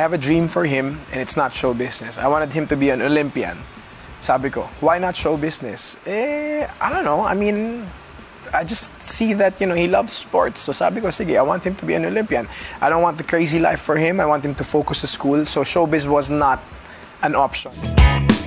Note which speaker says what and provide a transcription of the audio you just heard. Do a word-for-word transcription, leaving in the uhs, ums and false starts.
Speaker 1: have a dream for him, and it's not show business. I wanted him to be an Olympian. Sabi ko, why not show business? Eh, I don't know. I mean, I just see that, you know, he loves sports. So sabi ko, sige, I want him to be an Olympian. I don't want the crazy life for him. I want him to focus on school. So showbiz was not an option.